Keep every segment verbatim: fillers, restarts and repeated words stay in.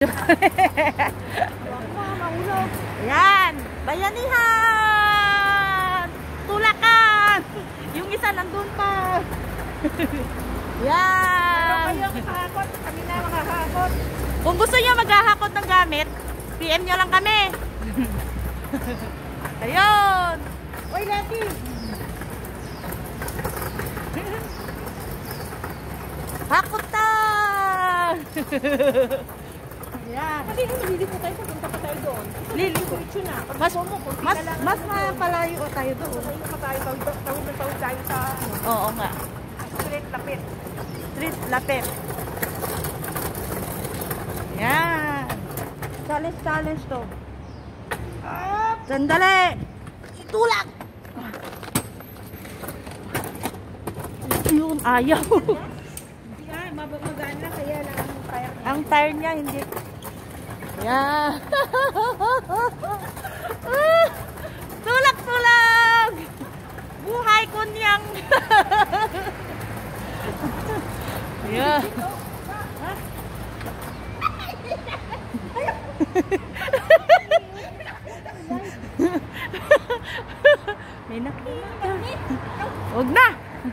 Yan, bayanihan! Tulakan! Yung isa nandun pa. Yan. Kami na makahakot. Kung gusto niyo maghahakot ng gamit, P M nyo lang kami. Ayun. Oy, Lucky. Hakot ta! Yan. Kasi hindi po tayo, pupunta pa tayo doon. Lili. Na. Mas, mas, mas mapalayo tayo doon. Tayo pa tayo, tawid na tawid tayo sa ano. Oo nga. Street lapit. Street lapit. Yan. Challenge, challenge to. Ah! Sandali. Itulak. Yun, ayaw. Hindi ah, mabagaan na kaya lang ang tire niya. Ang tire niya, hindi. Yan. Tulak, tulak. Buhay kunyang. Yan. May nakita. Huwag na.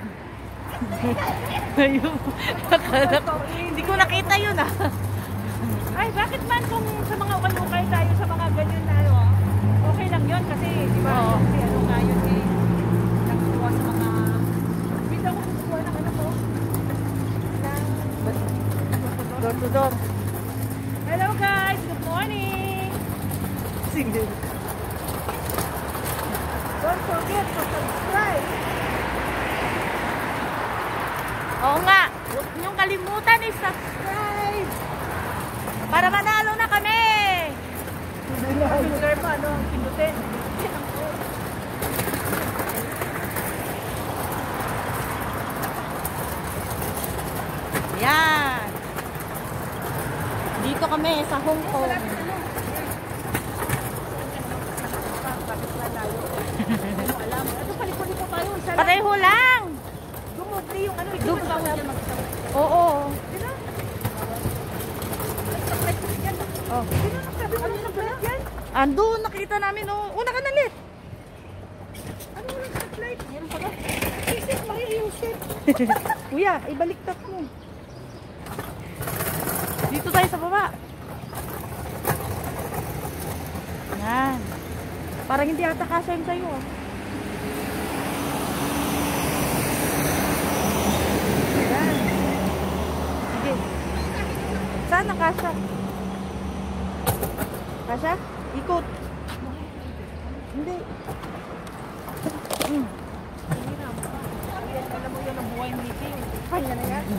Ayun. Hindi ko nakita yun ah. Ay, bakit man kung sa mga ukay-ukay tayo sa mga ganyan na ano, okay lang yun kasi, di ba? Oo. Kasi ano nga yun eh, nagkuha sa mga, hindi ako kukuha ng ano ko, ng Door to door. hello guys, good morning! Sige. Don't forget to subscribe! Oo nga. Huwag niyong kalimutan i-subscribe. Para manalo na kami. Finger pa, ano, pindutin. Yan. Dito kami sa Hong Kong. Alam, ito paliko-liko tayo, isa lang. Pareho lang. Dumugli yung ano, Dum- ito ba dyan mag-isang? Oo. Oh. Sino nagsabi mo ng plate yan? Andun, nakita namin. Oh. Una ka nalit. Ano yung plate? Meron pa ba? Isip, maki-iusip. Kuya, ibaliktad mo. Dito tayo sa baba. Yan. Parang hindi ata kasya yung sa'yo. Ah. Yan. Sige. Saan ang kasya? Kasya? Ikot. Hindi. Hmm. Alam mo yun ang buhay meeting. Kanya na yan.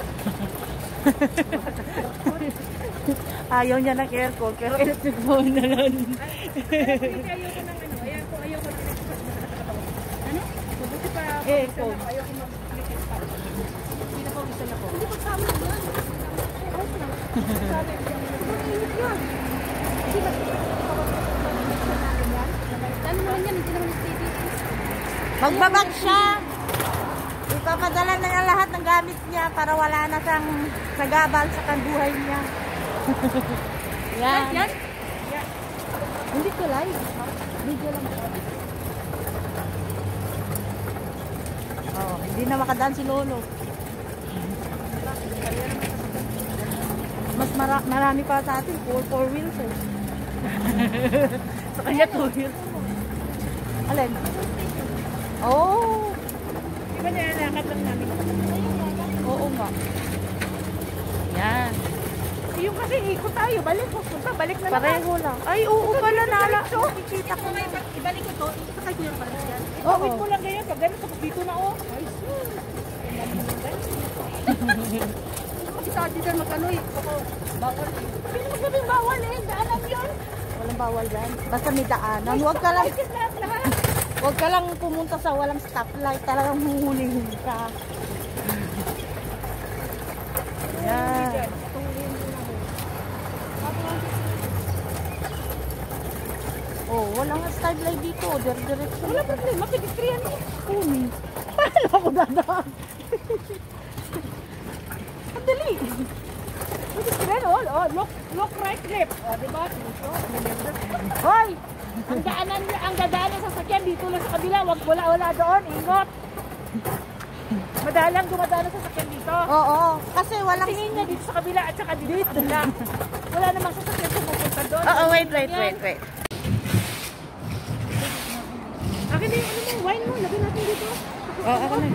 Ayaw niya ng aircon, pero electric phone na lang. Ayoko ng ano, ayan ko, ayoko ng ano? Mabuti pa ako. Aircon. Ayoko mag-electric pa. Hindi na po, isa na po. Hindi po sa amin yan. Ayos na. Sabi, mainit yan. Hindi ba? Dami naman yan, hindi naman steady. Magbabag siya. Ipapadala na niya lahat ng gamit niya para wala na siyang sagabal sa kanbuhay niya. Yan. Yan? Hindi ko live. Video lang. Oh, hindi na makadaan si Lolo. Mas mara marami pa sa atin. Four, four wheels eh. Sa kanya two wheels. Alin? Oh. Di ba nilalakad lang namin? Oo nga. Yan. Yung kasi ikot tayo, balik ko, punta, balik na naman. Pareho lang. Ay, oo pala nala. Nakikita ko na. Ibalik ko to, sakay ko yung parang yan. Oo. Gawin mo lang ganyan, pag ganun, tapos dito na oh. Ay, kasi sa atin dyan mag-ano eh. Bawal eh. Hindi mo sabing bawal eh, daanan yun. Walang bawal yan. Basta may daanan. Huwag ka lang, Lahat-lahat. huwag ka lang pumunta sa walang stoplight. Talagang huhuling ka. Yan. Oh, walang stoplight dito. Dire-diretso. Wala problema, pedestrian eh. Kunin. Paano ako dadaan? Ang dali. Pedestrian oh, oh, look, look right. trip. O, diba? Hoy! Ang daanan niya, ang dadaanan sa sasakyan dito lang sa kabila. Wag wala wala doon. Ingot. Madalang dumadaan sa sasakyan dito. Oo, kasi walang... Tingin niya dito sa kabila at saka dito lang. Wala namang sasakyan sa pupunta doon. Oo, wait, wait, wait, wait. Akin na yung ano mo, wine mo. Lagyan natin dito. Oo, ako na.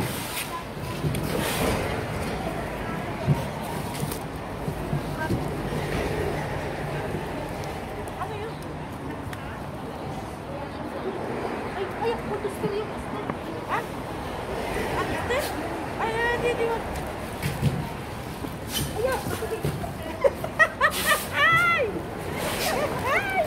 Ano yun? Ay, ay, putos ko yung astel. Ha? Astel? Ay, ay, di, di, wag. Ay, ay, ay! Ay!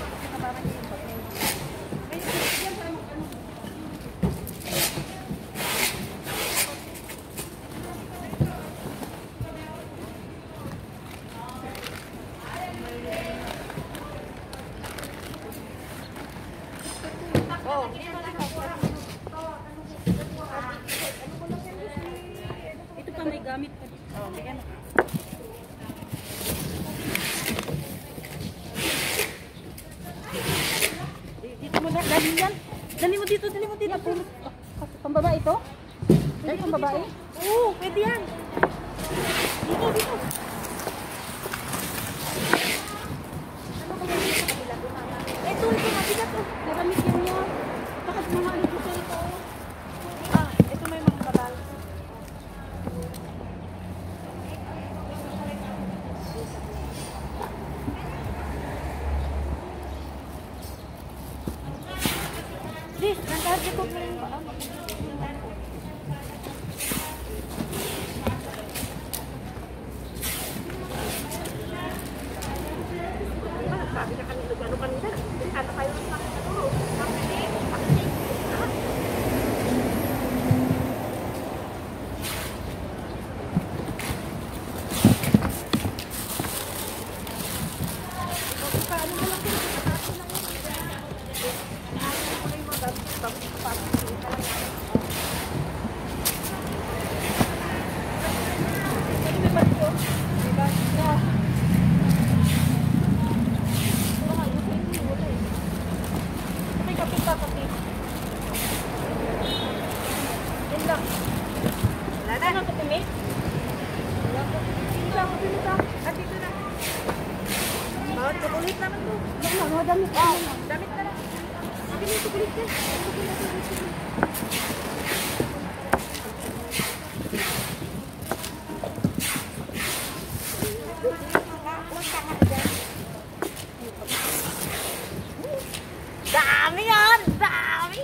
Ito pa may gamit pa. Oh, bigyan mo. Dito mo na, dali yan. Dali mo dito, dali mo dito. Pambaba ito? Dali pambabae? Oo, pwede yan. Dito, dito. Ito, ito, mabigat to. Naramit yan niya. Bakit mga ano ko ito? Ah, ito may mga kabal. Liz, nang-target ko na rin ba? Sabi na kanina, gano'n kanina. Ano kayo sa nakaturo? Chocolate naman to. Ano, damit na. Damit na lang. Akin yung chocolate yan. Dami yan! Dami!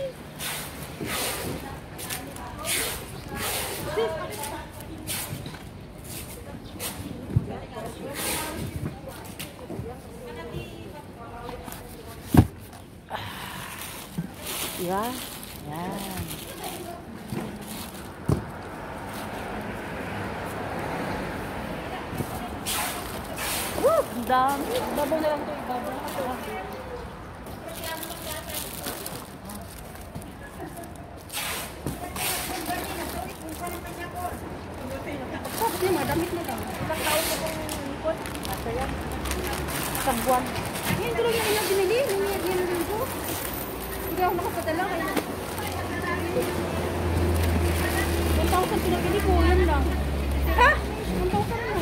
Yan. Yan. Woo! Ang dami. Babaw na lang ito. Babaw na ito. Bakit yung mga damit na lang? Ilang taon na kong ikot? Asa yan? Isang buwan. Yan, tuloy yung ilang binili. Nangyayad yan lang ko. Hindi ako nakapadala. one thousand pinapili ko. Yan lang. Ha? one thousand lang.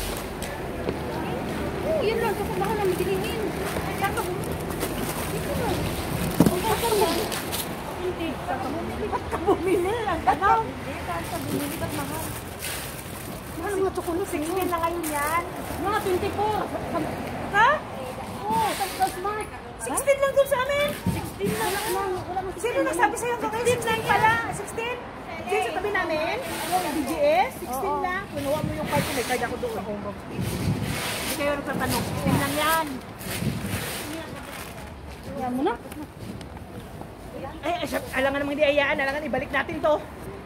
Oo, yan lang. Kasi mahal ang magilihin. Saan ka bumili? Dito na. one thousand lang. Hindi. Saan ka bumili? Ba't ka bumili? Ang ganaw. Hindi. Saan ka bumili? Ba't mahal? Mahal ang mga chocolate. sixteen na ngayon yan. Mga twenty-four. Ha? Oo. Tapos smart. sixteen lang doon sa amin. sixteen lang lang. Sino nagsabi sa'yo? sixteen lang pala. sixteen? Diyan sa tabi namin? Yung D G S? sixteen lang. Kunuha mo yung card ko. May card ako doon. Hindi kayo nagtatanong. sixteen lang yan. Yan mo na. Ay, alangan namang hindi ayaan. Alangan ibalik natin to.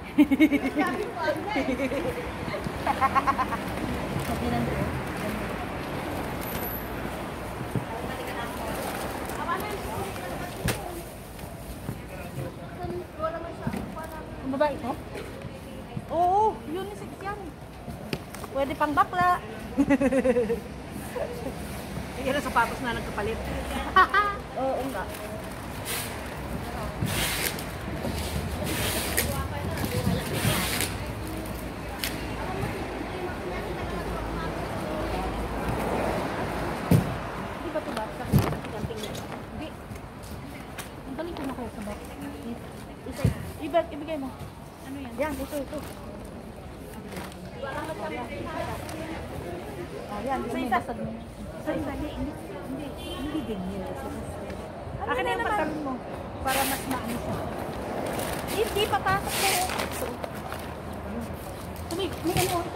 Ang babae ko? Oo, unisex yan. Pwede pang bakla. Yan ang sapatos na nagkapalit. Oo nga. Hindi ba ito ba? Sa camping niya? Hindi. Ang galing ko na kaya sa box. Isa, ibig, ibigay mo. Ano yan? Yan, ito, ito. Ah, yan, isa, isa. Isa, isa, hindi, hindi, hindi, hindi din yun. Akin na yung pagkalun mo para mas maano siya. Hindi, papasok ko. So, may, may ano ito.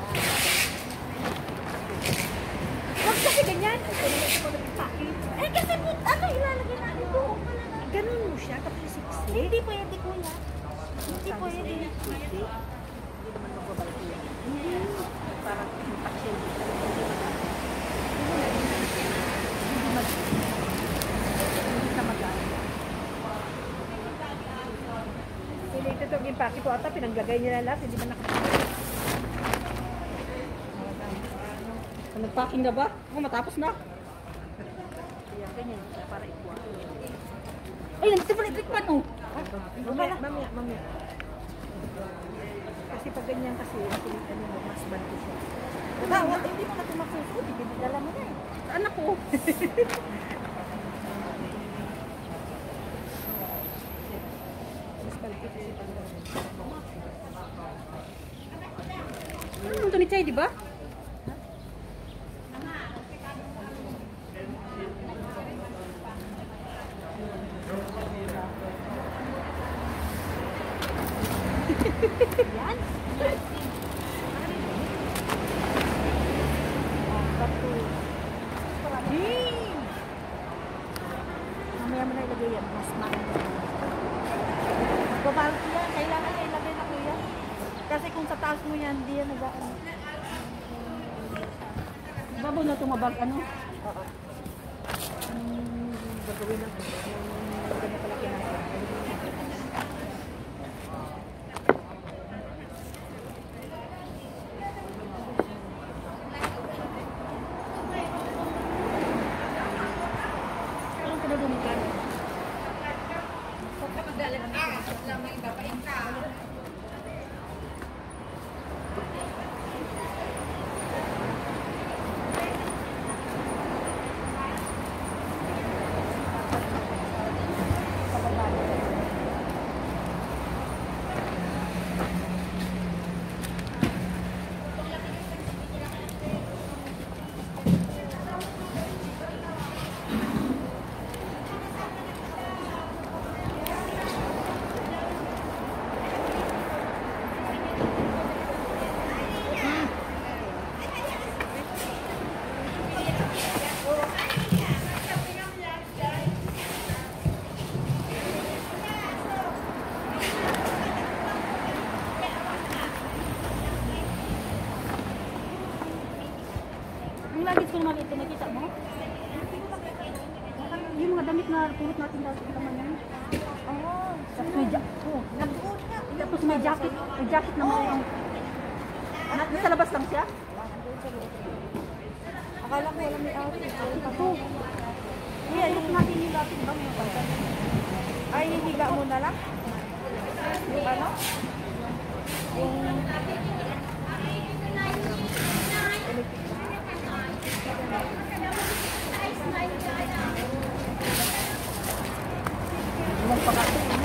Huwag kasi ganyan. Eh, kasi ano, ilalagay natin ito. Ganun mo siya, kapag siksi. Hindi pwede, kuya. Hindi pwede. Hindi naman magbabalik yan. Hindi. Parang impact siya. Hindi mag... Hindi ka mag-ano. Related itong impact ito ata, pinanggagay niya na lahat. Hindi ba nakapagay? Nag-packing na ba? Oh, matapos na. Ayan, ganyan. Para ikuha. Ay, nandito pala electric pan, oh. Mamaya, mamaya, mamaya. Kasi pag ganyan kasi, nakilitan mo, mas banto siya. Diba, hindi mo na ito magsusuot, ibinigala mo na eh. Sa anak ko. Mas banto kasi pag ano mo ito ni Chay, diba? Yan. Mamaya mo na ilagay yan. Mas maano. Babalto yan. Kailangan na ilagay na kuya. Kasi kung sa taas mo yan, hindi yan nag-ano. Babaw na tumabag ano? Oo. Hmm, gagawin lang. Ganyan pala kinasa. Yung lagis ko naman ito, nakita mo? Yung mga damit na pulot natin dati naman yan. Oo. Tapos may jacket. Tapos may jacket. May jacket naman yung... Nasa labas lang siya? Akala ko wala may outfit. Ito. Iya, yung natin yung lapit ba may pantan? Ay, hihiga mo na lang? Yung ano? Yung... Yung pagkakas mo?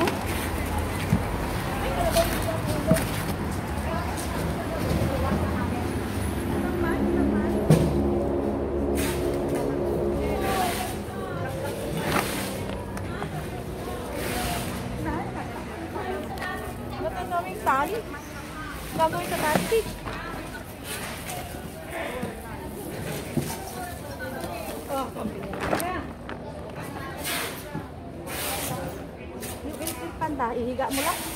Gagawin tayo. Gagawin sa tayo. Oh, yung electric panda, ihiga mo lang.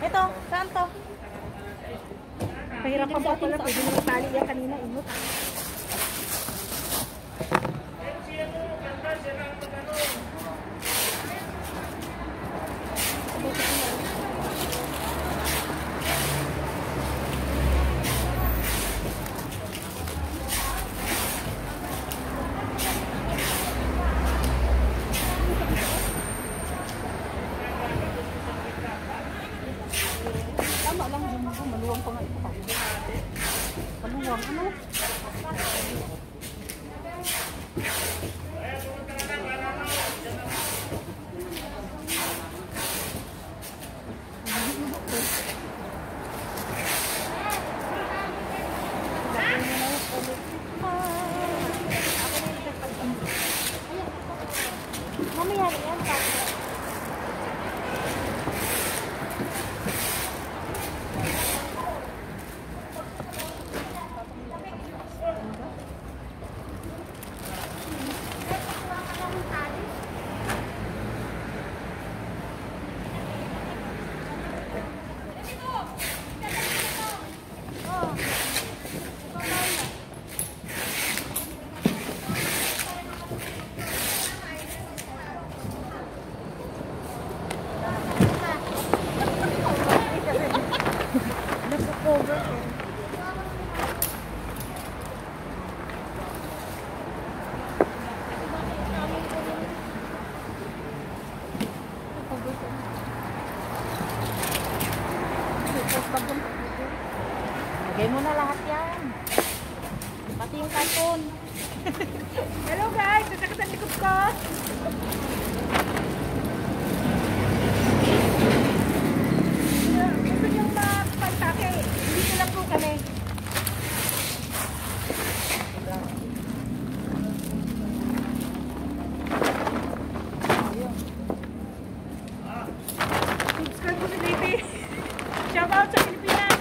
Ito, saan to? Pahirapan pa pala. Pwede mo tali yan kanina. Imot. Tama lang yung mga maluwang pa nga ito. Maluwang ano? Mamaya yan pa. Nasa-cover ko. Lagay mo na lahat yan. Pati yung karton. Hello guys! Sasakit ang likod ko! Gusto niyong mapagtake. Dito lang po kami. Subscribe po si Baby. Shout out sa Pilipinas.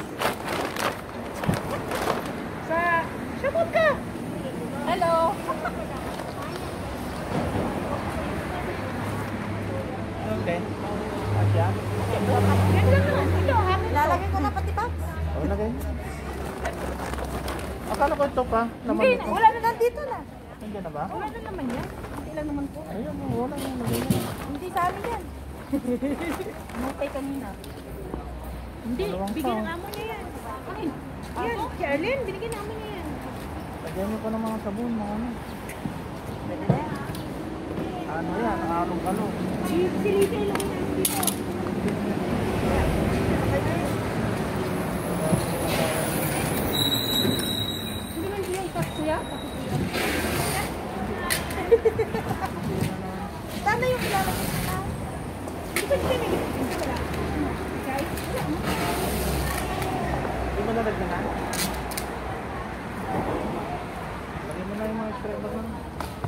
Sa... Shout out ka! Hello! Okay. Asya? Yan lang naman. Ito, hamin to. Lalagay ko na pati box. Oo, lagay. Akala ko ito pa. Naman Hindi, ito. wala na nandito na. Nandiyan na ba? Wala na naman yan. Hindi lang naman po. Ayun, wala na. Lagay na. Hindi sa amin yan. Mutay kanina. Hindi, Dalawang bigyan pa. ng amo niya yan. Akin. Yan, si Arlene, binigyan ng amo niya yan. Lagyan niyo pa ng mga sabon, mga ano. Pwede na yan. Ano yan? Along-along. Si si Lisa ilagay na dito. Hindi man siya itas kuya? Sana yung ilalagay ko na. Hindi ba siya nag-itas? Wala. Guys, wala mo. Hindi mo nalagyan na? Lagyan mo na yung mga spray bag na.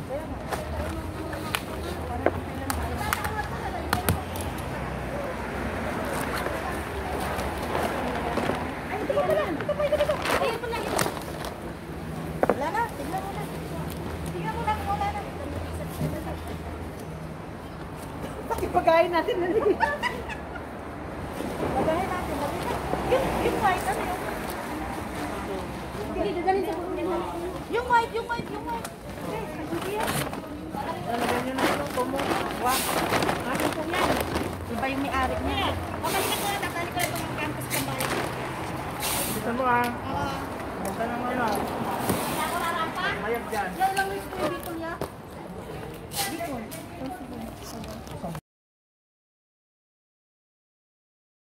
Ay, ito pa pala. Ito pa, ito, ito. Ayun pala, ito. Wala na, tignan mo na. Tignan mo na kung wala na. Pakipagayin natin na rin. Lagayin natin, lagayin natin. Yung, yung white, ano yung... Hindi, dadalhin sa buong nila. Yung white, yung white, yung white. Lalagyan niyo na ito. Kumo. Wow. Akin po yan. Iba yung may-ari niya. Pabalikan ko na, tatali ko itong campus kambali. Bisan mo ah. Oo. Huwag ka nang ano. Kailangan ko narapan. Mayag dyan. Yan lang yung dito niya. Dito.